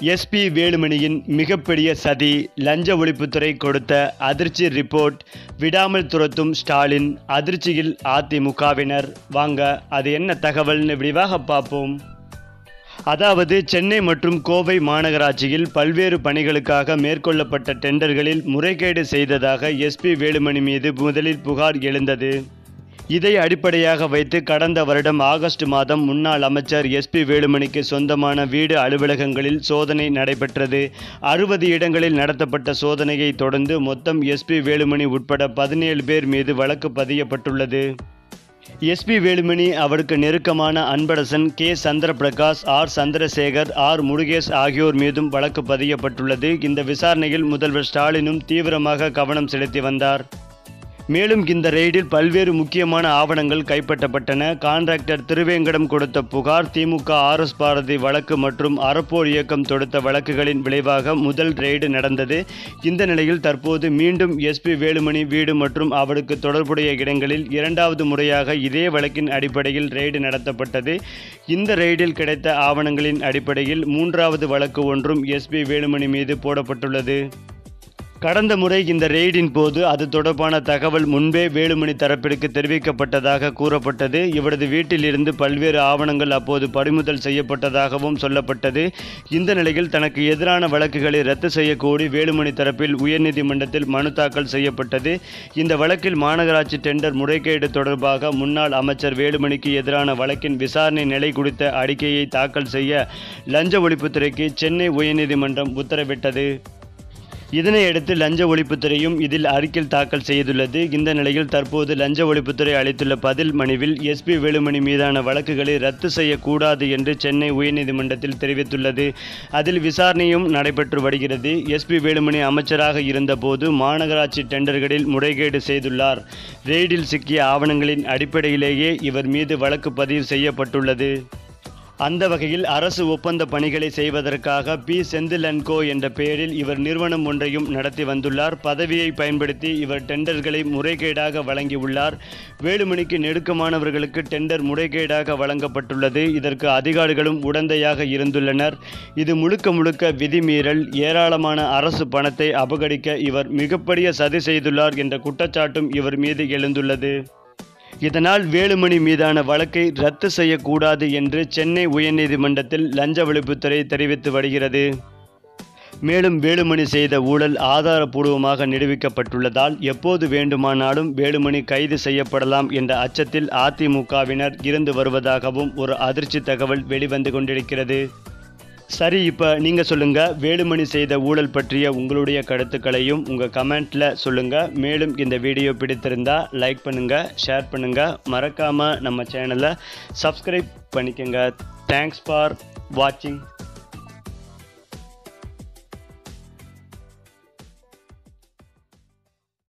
SP வேலுமணியின் மிகப்பெரிய சதி, லஞ்ச ஒழிப்புத்துறை கொடுத்த அதிர்ச்சி ரிப்போர்ட், விடாமல் துரத்தும் ஸ்டாலின், அதிர்ச்சியில் அதிமுகவினர். வாங்க அது என்ன தகவல்னு விரிவாக பார்ப்போம். அதாவது சென்னை மற்றும் கோவை மாநகராட்சியில் பல்வேறு பணிகளுக்காக மேற்கொள்ளப்பட்ட டெண்டர்களில் முறைகேடு செய்ததாக எஸ்பி வேலுமணி மீது முதலில் புகார் எழுந்தது. இதை அடிப்படையாக வைத்து கடந்த வருடம் ஆகஸ்ட் மாதம் முன்னாள் அமைச்சர் எஸ்பி வேலுமணிக்கு சொந்தமான வீடு அலுவலகங்களில் சோதனை நடைபெற்றது. 60 இடங்களில் நடத்தப்பட்ட சோதனையை தொடர்ந்து மொத்தம் எஸ்பி வேலுமணி உட்பட 17 பேர் மீது வழக்கு பதியப்பட்டுள்ளது. எஸ்பி வேலுமணி, அவருக்கு நெருக்கமான Anbarasan, K Chandraprakash, R Chandrasekar, R Murugesh ஆகியோர் மீதும் வழக்கு பதியப்பட்டுள்ளது. இந்த விசாரணையில் முதல்வர் ஸ்டாலினும் தீவிரமாக கவனம் செலுத்தி வந்தார். மேலும் இந்த ரெய்டில் பல்வேறு முக்கியமான ஆவணங்கள் கைப்பற்றப்பட்டன. கான்ட்ராக்டர் திருவேங்கடம் கொடுத்த புகார், திமுக ஆர்எஸ் பாரதி வழக்கு மற்றும் அறப்போர் இயக்கம் தொடுத்த வழக்குகளின் விளைவாக முதல் ரெய்டு நடந்தது. இந்த நிலையில் தற்போது மீண்டும் எஸ்பி வேலுமணி வீடு மற்றும் அவருக்கு தொடர்புடைய இடங்களில் இரண்டாவது முறையாக இதே வழக்கின் அடிப்படையில் ரெய்டு நடத்தப்பட்டது. இந்த ரெய்டில் கிடைத்த ஆவணங்களின் அடிப்படையில் மூன்றாவது வழக்கு ஒன்றும் எஸ்பி வேலுமணி மீது போடப்பட்டுள்ளது. கடந்த முறை இந்த ரெய்டின் போது அது தொடர்பான தகவல் முன்பே வேலுமணி தரப்பிற்கு தெரிவிக்கப்பட்டதாக கூறப்பட்டது. இவரது வீட்டில் இருந்து பல்வேறு ஆவணங்கள் அப்போது பறிமுதல் செய்யப்பட்டதாகவும் சொல்லப்பட்டது. இந்த நிலையில் தனக்கு எதிரான வழக்குகளை ரத்து செய்யக்கோரி வேலுமணி தரப்பில் உயர்நீதிமன்றத்தில் மனு தாக்கல் செய்யப்பட்டது. இந்த வழக்கில் மாநகராட்சி டெண்டர் முறைகேடு தொடர்பாக முன்னாள் அமைச்சர் வேலுமணிக்கு எதிரான வழக்கின் விசாரணை நிலை குறித்த அறிக்கையை தாக்கல் செய்ய லஞ்ச ஒழிப்புத்துறைக்கு சென்னை உயர்நீதிமன்றம் உத்தரவிட்டது. இதனையடுத்து லஞ்ச ஒழிப்புத்துறையும் இதில் அறிக்கை தாக்கல் செய்துள்ளது. இந்த நிலையில் தற்போது லஞ்ச ஒழிப்புத்துறை அளித்துள்ள பதில் மனுவில் எஸ்பி வேலுமணி மீதான வழக்குகளை ரத்து செய்யக்கூடாது என்று சென்னை உயர்நீதிமன்றத்தில் தெரிவித்துள்ளது. அதில் விசாரணையும் நடைபெற்று வருகிறது. எஸ்பி வேலுமணி அமைச்சராக இருந்தபோது மாநகராட்சி டெண்டர்களில் முறைகேடு செய்துள்ளார். ரெய்டில் சிக்கிய ஆவணங்களின் அடிப்படையிலேயே இவர் மீது வழக்கு பதிவு செய்யப்பட்டுள்ளது. அந்த வகையில் அரசு ஒப்பந்த பணிகளை செய்வதற்காக பி. செந்தில் அண்ட் கோ என்ற பெயரில் இவர் நிறுவனம் ஒன்றையும் நடத்தி வந்துள்ளார். பதவியை பயன்படுத்தி இவர் டெண்டர்களை முறைகேடாக வழங்கியுள்ளார். வேலுமணிக்கு நெருக்கமானவர்களுக்கு டெண்டர் முறைகேடாக வழங்கப்பட்டுள்ளது. இதற்கு அதிகாரிகளும் உடந்தையாக இருந்துள்ளனர். இது முழுக்க விதிமீறல். ஏராளமான அரசு பணத்தை அபகரிக்க இவர் மிகப்பெரிய சதி செய்துள்ளார் என்ற குற்றச்சாட்டும் இவர் மீது எழுந்துள்ளது. இதனால் வேலுமணி மீதான வழக்கை ரத்து செய்யக்கூடாது என்று சென்னை உயர்நீதிமன்றத்தில் லஞ்ச ஒழிப்புத்துறை தெரிவித்து வருகிறது. மேலும் வேலுமணி செய்த ஊழல் ஆதாரப்பூர்வமாக நிரூபிக்கப்பட்டுள்ளதால் எப்போது வேண்டுமானாலும் வேலுமணி கைது செய்யப்படலாம் என்ற அச்சத்தில் அதிமுகவினர் இருந்து வருவதாகவும் ஒரு அதிர்ச்சி தகவல் வெளிவந்து கொண்டிருக்கிறது. சரி, இப்போ நீங்கள் சொல்லுங்கள், வேலுமணி செய்த ஊழல் பற்றிய உங்களுடைய கருத்துக்களையும் உங்கள் கமெண்ட்டில் சொல்லுங்கள். மேலும் இந்த வீடியோ பிடித்திருந்தால் லைக் பண்ணுங்கள், ஷேர் பண்ணுங்கள், மறக்காமல் நம்ம சேனலை சப்ஸ்கிரைப் பண்ணிக்கோங்க. தேங்க்ஸ் ஃபார் வாட்சிங்.